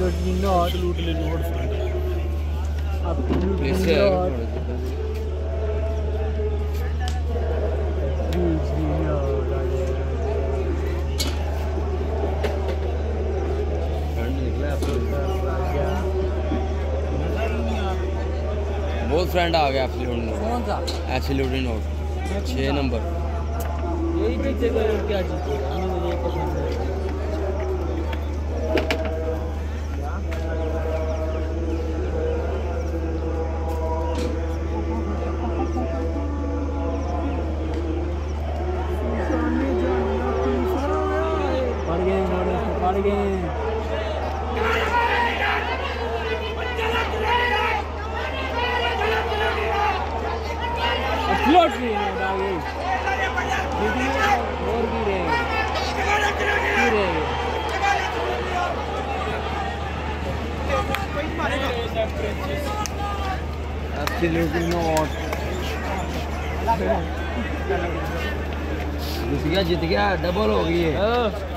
Absolutely not. Absolutely not. Absolutely not. बहुत friend आ गया एब्सोल्युटली नोट। कौन सा? Absolutely not 6 number. यही जीतेगा और क्या जीतेगा, हमें मुझे पसंद है। पड़ गए फ्लोट नहीं है आगे और भी रहेंगे एब्सोल्युटली नॉट। जीत गया डबल हो गई है।